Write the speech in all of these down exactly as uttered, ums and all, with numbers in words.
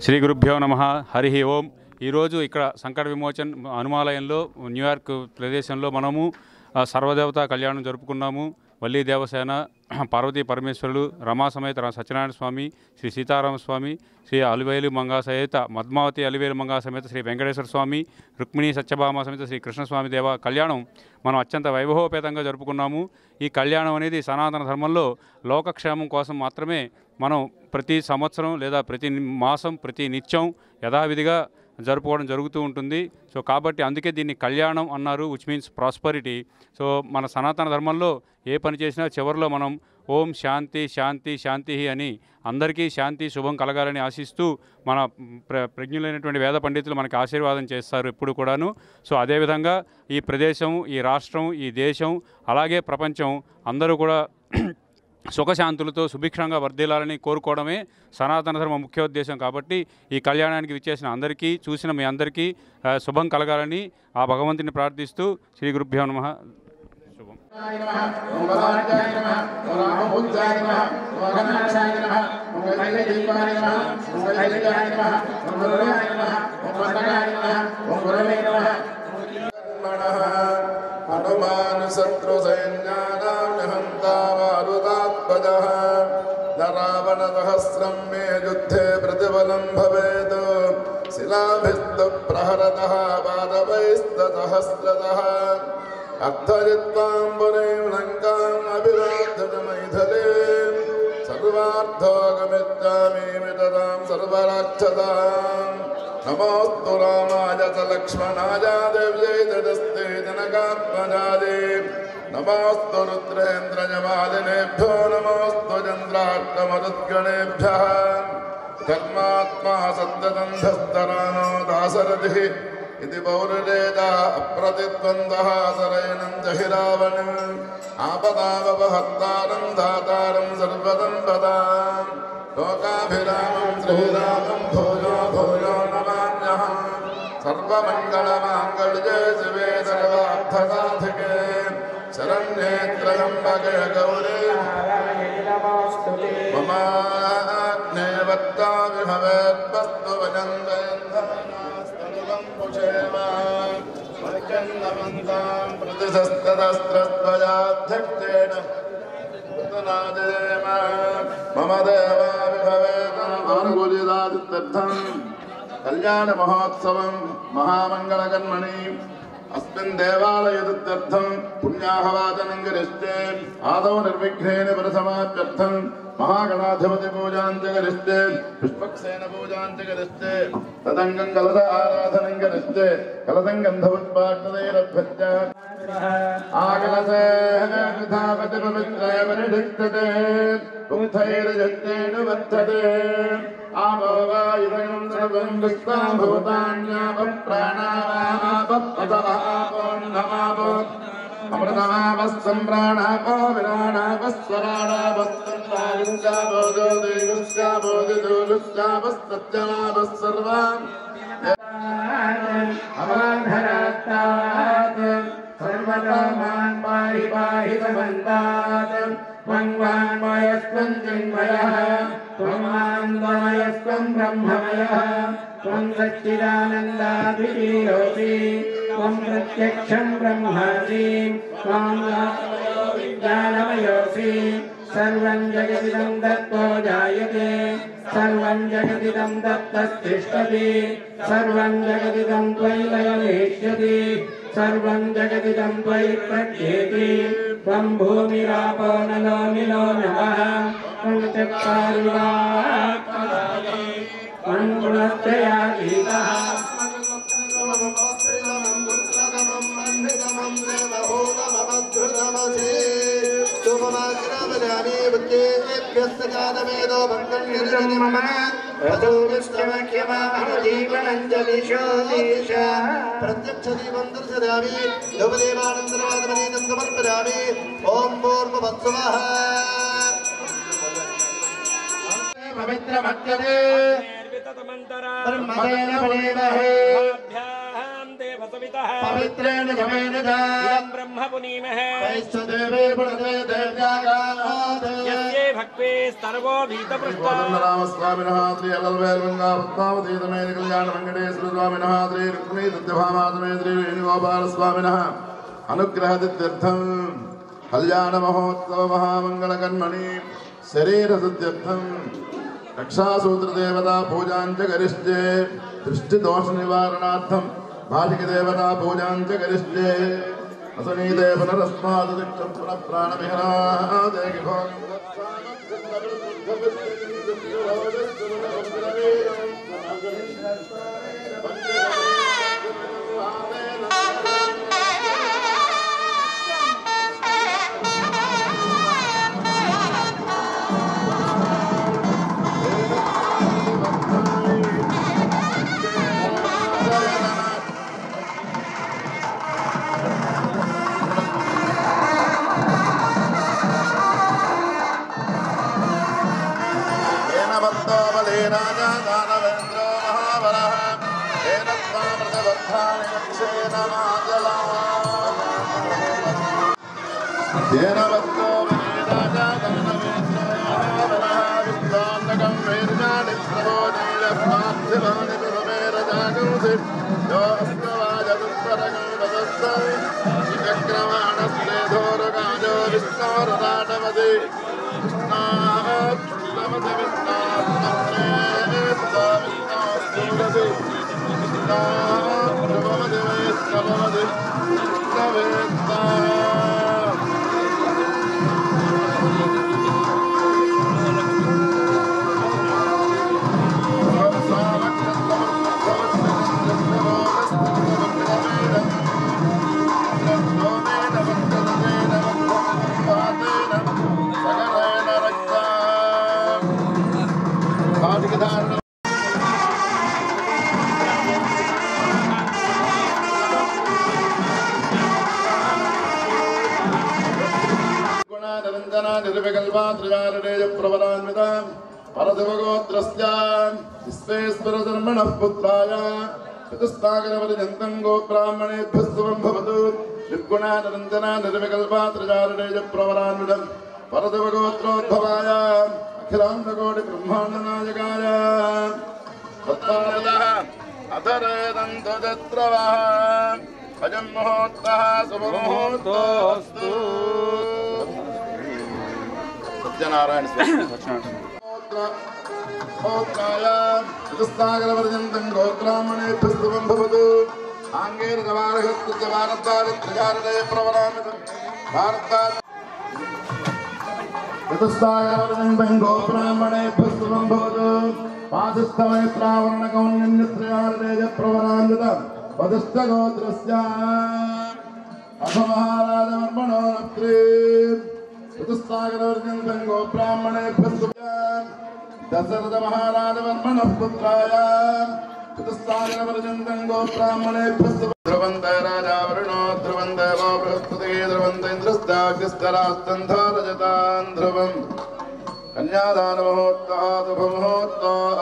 శ్రీ గురుభ్యో నమః. హరి ఓం. ఈరోజు ఇక్కడ సంకట విమోచన్ హనుమాలయంలో న్యూయార్క్ ప్రదేశంలో మనము సర్వదేవతా కళ్యాణం జరుపుకున్నాము. వల్లీ దేవసేన, పార్వతీ పరమేశ్వరులు, రమా సమేత సత్యనారాయణ స్వామి, శ్రీ సీతారామ స్వామి, శ్రీ అలివేలు మంగా సమేత పద్మావతి అలివేలు మంగా సమేత శ్రీ వెంకటేశ్వర స్వామి, రుక్మిణి సత్యభామ సమేత శ్రీ కృష్ణస్వామి దేవ కళ్యాణం మనం అత్యంత వైభవోపేతంగా జరుపుకున్నాము. ఈ కళ్యాణం అనేది సనాతన ధర్మంలో లోకక్షేమం కోసం మాత్రమే మనం ప్రతి సంవత్సరం లేదా ప్రతి మాసం ప్రతి నిత్యం యథావిధిగా జరుపుకోవడం జరుగుతూ ఉంటుంది. సో కాబట్టి అందుకే దీన్ని కళ్యాణం అన్నారు, విచ్ మీన్స్ ప్రాస్పరిటీ. సో మన సనాతన ధర్మంలో ఏ పని చేసినా చివరిలో మనం ఓం శాంతి శాంతి శాంతి అని అందరికీ శాంతి శుభం కలగాలని ఆశిస్తూ మన ప్ర ప్రజ్ఞులైనటువంటి వేద పండితులు మనకి ఆశీర్వాదం చేస్తారు ఎప్పుడు కూడాను. సో అదేవిధంగా ఈ ప్రదేశం, ఈ రాష్ట్రం, ఈ దేశం, అలాగే ప్రపంచం అందరూ కూడా సుఖశాంతులతో సుభిక్షంగా వర్ధిల్లాలని కోరుకోవడమే సనాతన ధర్మ ముఖ్యోద్దేశం. కాబట్టి ఈ కళ్యాణానికి విచ్చేసిన అందరికీ, చూసిన మీ అందరికీ శుభం కలగాలని ఆ భగవంతుని ప్రార్థిస్తూ శ్రీ గురుభ్యో నమః. శుభం. హనుమాన్ శత్రు సైన్యానాం నిహంతా మారుతాత్మజః రావణ సహస్రం మే యుద్ధే ప్రతిఫలం భవేత్ శిలాభిస్తు ప్రహరతః పాదవైస్తసహస్రతః అర్థజిత్వాం పురీం లంకాం అభివాద్యమైథిలే సర్వార్థోగమిచ్చామి మితతాం సర్వరాక్షసాం నమోస్తు రామాయ చ లక్ష్మణాయ దేవ్యై తదస్తే జనకాత్మజాదే నమోస్తు రుద్రేంద్రజమాలినేభ్యో నమోస్తు చంద్రార్కమరుద్గణేభ్యః ధర్మాత్మా సద్దంధస్తరానో దాశరథిః ఇది పౌరురేదా అప్రతిద్వందః సరైనం జహి రావణం ఆపదావహత్తారం దాతారం సర్వదంపదాం లోకాభిరామం శ్రీరామం భూయో భూయో నమామ్యహం సర్వమంగళమాంగళ్యే శివే సర్వార్థసాధికే శరణ్యే త్రయంబకే గౌరీ మమాగ్నే వక్తామి భవేద్వస్తు వజంతేంద్రనాస్తనువం పుషేమ మర్చన్నమంతాం ప్రతిశస్తదస్త్రస్త్వయాధ్యక్షేణ మమ దేవాభిభవేదం కళ్యాణ మహోత్సవం మహామంగళకర్మణి అస్మిన్ దేవాలయదుత్యర్థం పుణ్యాహవాచనం గరిష్టే ఆదౌ నిర్విఘ్నేన పరిసమాప్యర్థం మహాగణాధిపతి పూజాంచ గరిష్టే పుష్పక్సేన పూజాంచ గరిష్టే తదంగం కలశ ఆరాధనం గరిష్టే కలశం గంధపుష్పాక్షతైరభ్యశ్చ ఆకలశే విధాపతి పవిత్రే పరిధిష్టతే పుంథైర్యజ్ఞేన వర్ధతే ఆమోవాయుధం సర్వం దృష్ట్వా భూతాన్యాప ప్రాణావాపపదవాపోన్నమాపో అమృతమాపస్సం ప్రాణాపో విరాణాపస్వరాణాపస్సర్వాయుష్యాపో జ్యోతియుష్యాపో దిజోయుష్యాపస్తత్యమాపः సర్వాన్ అవాధరాత్తాత్ సర్వకామాన్ పాహి పాహి సమన్తాత్ త్వంగ్వాన్మయస్త్వం చిన్మయః త్వమాన్మయస్త్వం బ్రహ్మమయః త్వం సచ్చిదానందాద్వితీయోऽసి త్వం ప్రత్యక్షం బ్రహ్మాసి త్వం విజ్ఞానమయోऽసి సర్వం జగదిదం తత్తో జాయతే సర్వం జగదిదం తత్తస్థిష్టతి సర్వం జగదిదం త్వయి లయమేష్యతి సర్వం జగదిదం త్వయి ప్రత్యేతి త్వం భూమిరాపో నలో నిలో నమః త్వం చక్కారువాత్మదాని త్వం గుణత్రయాతీతః ప్రత్యక్ష దీపం దర్శయామి ధూపదీపానంతరవాదమనీతం సమర్పయామి. ఓం పూర్వవత్సవః పవిత్రమత్యతే బ్రహ్మదేన పరేమహే यतः पवित्रेण गमेन इदं ब्रह्म पुनीमहे वैश्च देवे पुनते देव्यागात् यस्ये भक्ते सर्वो भीतपृष्टा रामस्वामिनः श्री अलवेलगंगा पद्मावती समेत कल्याण वेंकटेश्वर स्वामिनः श्री रुक्मिणी सत्यभामा समेत श्री वेणुगोपाल स्वामिनः अनुग्रहसिद्ध्यर्थं कल्याण महोत्सव महामंगल कर्मणि शरीर सिद्ध्यर्थं रक्षासूत्र देवता पूजां च करिष्ये दृष्टि दोष निवारणार्थं भाटिक देवता पूजां च करिष्ये असनीते पुनरस्मात् दिक्षं पुनः प्राणविहरादे भोगं राजा दानवेन्द्र महाबलः तेन स्वामृतबद्धानि लक्ष्येन माजला तेन बद्धो बले राजा दानवेन्द्र महाबलः विद्वान्नकं वीर्याणि प्रबोधीरप्राप्तिमानि प्रथमेरजागंसि यो अस्तवाजदुत्तरकं वदस्तम् विचक्रमाणस्नेधोरगाजो विष्णोरराटमति कृष्णात् विश्वेश्वरधर्मणः पुत्राय चतुस्तागरपर्यन्तं गोब्राह्मणेभ्यः शुभं भवतु निर्गुणानिरञ्जना निर्विकल्पात्रचारणेय प्रवरान्वितं परदेवगोत्रोद्भवाय अखिलाण्डकोटिब्रह्माण्डनायकाय तत्त्वानदः अथरेदन्तजत्रवः अजं मुहूर्तः शुभमुहूर्तोऽस्तु सत्यनारायण गोत्राय चतुस्तागरपर्यन्तं गोब्राह्मणेभ्यः शुभं भवतु आङ्गेरजवारहस्य भारतारित्रचारणेय प्रवरान्वितं भारतात् चतुस्तागरपर्यन्तं गोब्राह्मणेभ्यः शुभं भवतु पादस्थमयत्रावरणकौन्यन्यत्रयारणेय प्रवरान्वितं वदिष्ठगोत्रस्य अथमहाराजवर्मणो नत्रे चतुस्तागरपर्यन्तं गोब्राह्मणेभ्यः शुभं दशरथ महाराजवर्मणः पुत्राय चतुस्तागरपर्यन्तं गोब्राह्मणेभ्यः शुभं ध्रुवन्ते राजा वरुणो ध्रुवन्ते वो बृहस्पतिः ध्रुवन्ते इन्द्रस्ताग्निस्तरास्तन्धो ध्रुवं कन्यादानमुहूर्तः शुभमुहूर्तः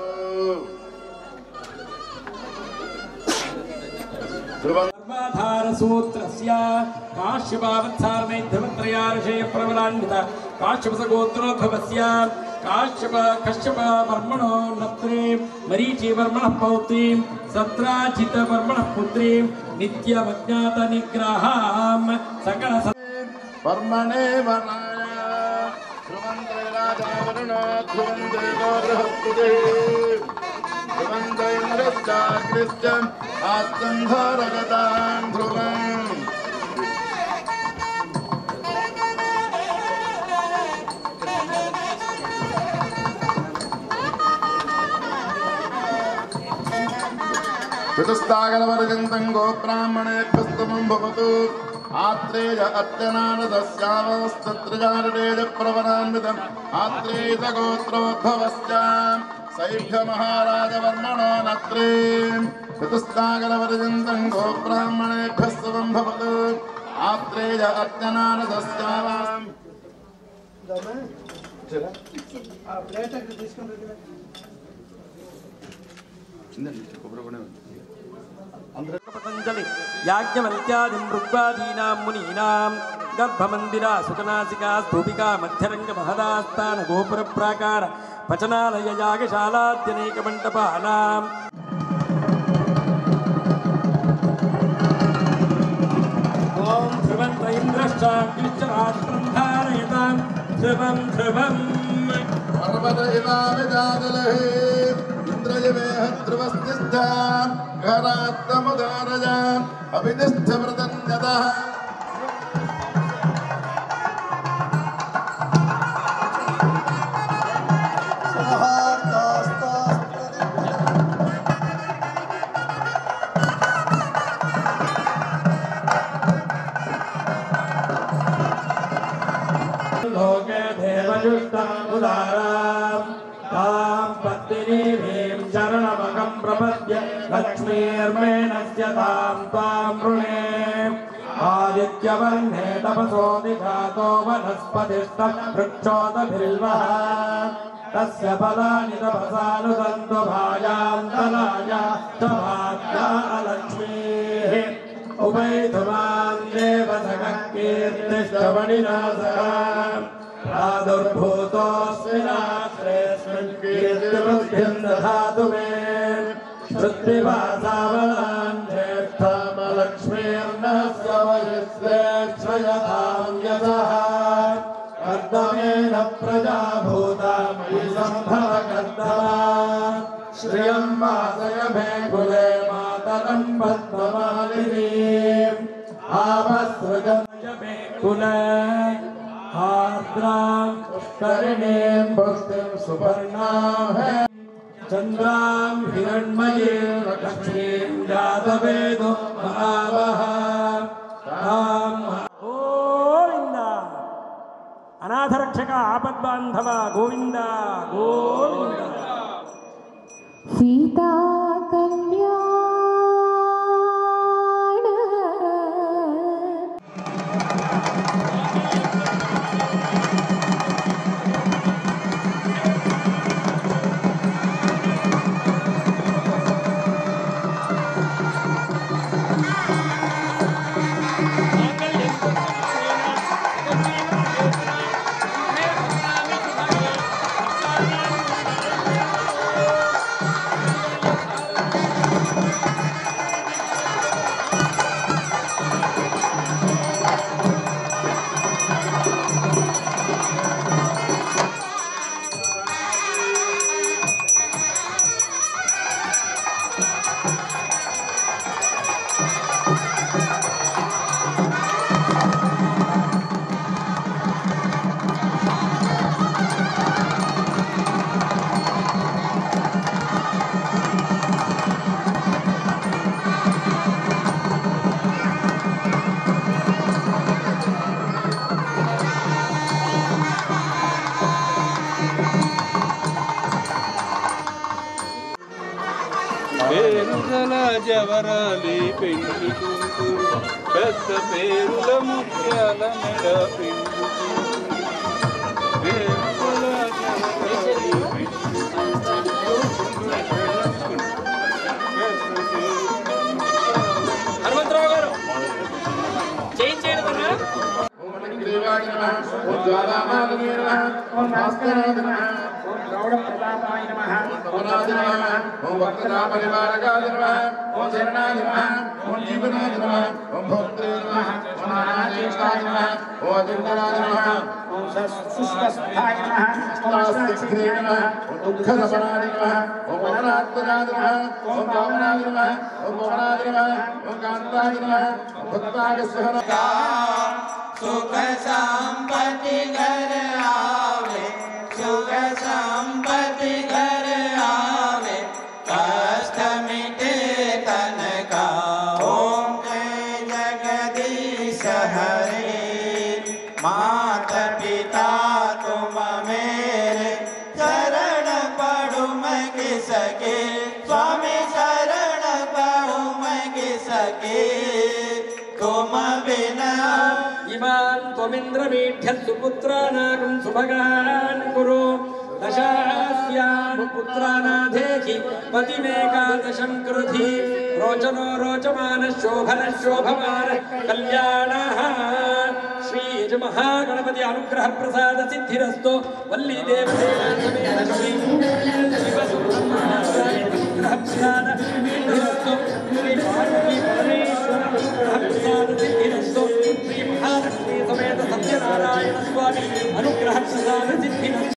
सूत्रस्य काश्यपावत्सारमेध्यमत्रयार्षेय प्रबलान्वित काश्यपसगोत्रोद्भवस्य काश्यप कश्यप वर्मणो नत्रे मरीचि वर्मणः पौत्रीं सत्राजित वर्मणः पुत्रीं नित्यमज्ञात निग्रहां सकल वर्मणे वर्णाय ध्रुवन्ते राजा वरुणो ध्रुवन्ते बृहस्पतिः ध्रुवन्ते इन्द्रश्चाग्निश्च आस्तन्धोरगतां ध्रुवम् चतुस्तागरपर्यन्तं गोब्राह्मणेभ्यः शुभं भवतु आत्रेय अत्यनानदस्यावस्तत्रजारणेय प्रवरान्वितम् आत्रेय गोत्रोद्भवस्य सैभ्य महाराजवर्मणो नत्रे चतुस्तागरपर्यन्तं गोब्राह्मणेभ्यः शुभं भवतु आत्रेय अत्यनानदस्यावाम् पतंजलि याज्ञवल्क्यादिं मृग्वादीनां मुनीनां गर्भमन्दिरा सुखनासिका स्तूपिका मध्यरंग महदास्थान गोपुर प्राकार पचनालय यागशालाद्यनेक मंटपानां ओम ध्रुवन्त इंद्रश्चाग्निश्चराष्ट्रं धारयतां ध्रुवं ध्रुवं पर्वत इवाविदादलहे इंद्रयमेह ध्रुवस्तिष्ठा घरात्तमुदारया अभिनिष्ठ व्रतन्यतः लोके देवयुक्तम् उदाराम् तां पत्नीमीं शरणमहं प्रपद्य लक्ष्मीर्मेणस्य तां त्वां वृणे आदित्यवर्णे तपसो दिघातो वनस्पतिस्तः वृक्षोदभिर्वः तस्य फलानि तपसानुदन्तो भायां तलाया च भाग्या लक्ष्मीः उभयधुमां देवसखः कीर्तिश्चवनिनासः प्रादुर्भूतोऽस्मिन्नास्त्रेऽस्मिन् कीर्तिवृद्धिं दधातु मे श्रुतिवासावलां ज्येष्ठामलक्ष्मीर्नस्य वयस्वेक्षयतां यतः कर्दमेन प्रजा भूता मयि सम्भव कर्दमा श्रियं वासय मे कुले मातरं पद्ममालिनीम् आवसृजय मे कुले आर्द्रां पुष्करिणीं पुष्टिं सुपर्णां चन्द्रां हिरण्मयीं लक्ष्मीं जातवेदो महावः गोविन्द अनाथरक्षक आपद्बान्धव गोविन्द गोविन्द सीता कल्याण జవరాలి పెండ్లి కుంకుమ పెద్ద పేరుల ముత్యాల మెడ పిండు హనుమంతరావు గారు చేయించేయండి కదా ఓం భాస్కరాయ నమః ఓం గౌడ ప్రతాపాయ నమః ఓం రాజాయ నమః ఓం వక్రతా పరివారకాయ నమః ఓం శరణాయ నమః ఓం జీవనాయ నమః ఓం భక్తే నమః ఓం నారాయణాయ నమః ఓం అజింద్రాయ నమః ఓం సుస్వస్థాయ నమః ఓం అష్టాక్షరాయ నమః ఓం దుఃఖదపనాయ నమః ఓం వనరాత్మనాయ నమః ఓం భావనాయ నమః ఓం భవనాయ నమః ఓం కాంతాయ నమః ఓం భక్తాయ సహనా सुख संपत्ति घर आवे सुख संपत्ति घर आवे कष्ट मिटे तन का ओम जय जगदीश हरे मात पिता तुम मेरे शरण पढ़ू मैं किसके स्वामी शरण पढ़ू मैं किसके तुम बिना इमान् त्वमिन्द्रमीढ्यः सुपुत्राणां सुभगान् कुरु दशास् बाह्यान् पुत्रानाधेहि पतिमेकादशं कृधि रोचनो रोचमान शोभन शोभमान कल्याणः श्री महागणपति अनुग्रह प्रसाद सिद्धिरस्तु वल्ली देवसेना समेत श्री शिव सुब्रह्मण्य अनुग्रह प्रसाद सिद्धिरस्तु श्री पार्वती परमेश्वर अनुग्रह प्रसाद सिद्धिरस्तु श्री महालक्ष्मी समेत सत्यनारायण स्वामी अनुग्रह प्रसाद सिद्धिरस्तु।